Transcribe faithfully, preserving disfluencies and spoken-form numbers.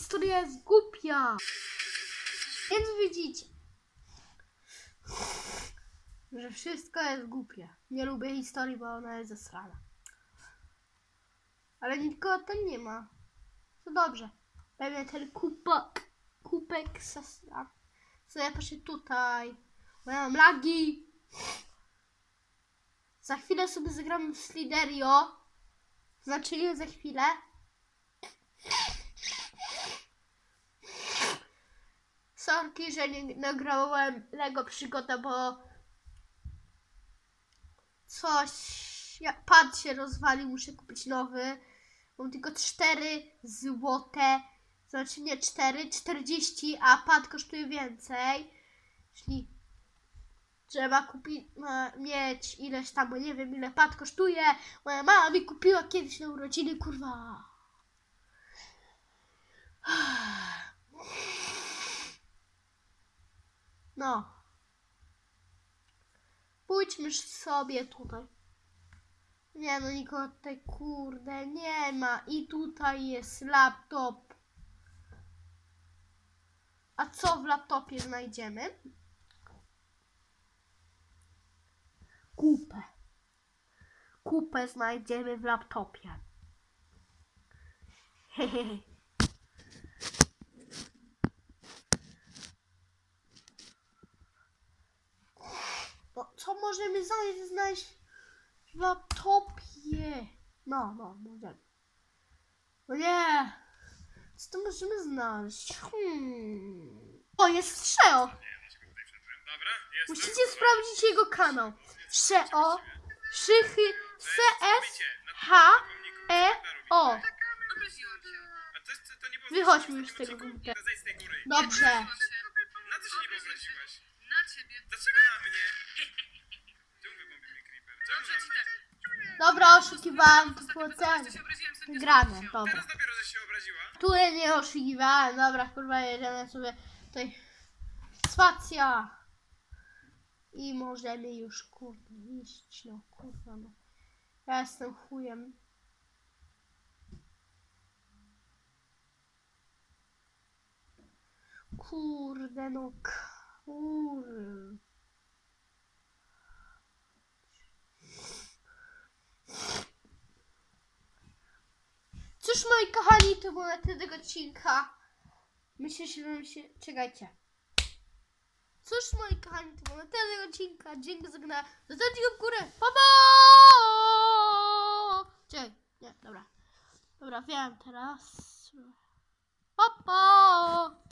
historia jest głupia. Więc widzicie, że wszystko jest głupie. Nie lubię historii, bo ona jest zasrana. Ale nikogo tam nie ma. To dobrze. Pewnie ten kubek, kubek zasran. Co ja patrzę tutaj. Bo ja mam lagi. Za chwilę sobie zagramy w Sliderio. Znaczy nie za chwilę. Sorki, że nie nagrałem Lego przygoda, bo coś, ja, pad się rozwalił, muszę kupić nowy. Mam tylko cztery złote, znaczy nie cztery, czterdzieści, a pad kosztuje więcej. Czyli trzeba kupić, mieć ileś tam, bo nie wiem ile pad kosztuje. Moja mama mi kupiła kiedyś na urodziny, kurwa. No. Pójdźmy sobie tutaj. Nie no, nikogo tutaj kurde nie ma. I tutaj jest laptop. A co w laptopie znajdziemy? Kupę. Kupę znajdziemy w laptopie. Hehehe. No, co możemy znaleźć, znaleźć w laptopie? No, no, możemy. No nie. Co to możemy znaleźć? Hmm. O, jest Szeo. Musicie sprawdzić jego kanał. Szeo. Szychy. C S H E O. Wychodźmy już z tego komputera. Dobrze. Na co się nie wyobraziłaś? Na ciebie. Dlaczego na mnie? Czemu wybombił mnie creeper? Dobrze ci tak. Dobra, oszukiwałam, to było ten. Wygrane, dobra. Teraz dopiero, że się obraziła. Tu nie oszukiwałem, dobra, kurwa, jedziemy sobie tutaj. Spacja. I możemy już, kurde, iść, no, kurwa, no. Ja jestem chujem. Kurde, no, kurde. Cóż, moi kochani, to było na tyle tego odcinka. Myślę, że wam się... Czekajcie. Cóż, moi kochani, to było na tyle tego odcinka. Dzięki za oglądanie. Zostawcie go w górę. Pa, pa! Czekaj, nie, dobra. Dobra, wiem teraz. Pa, pa!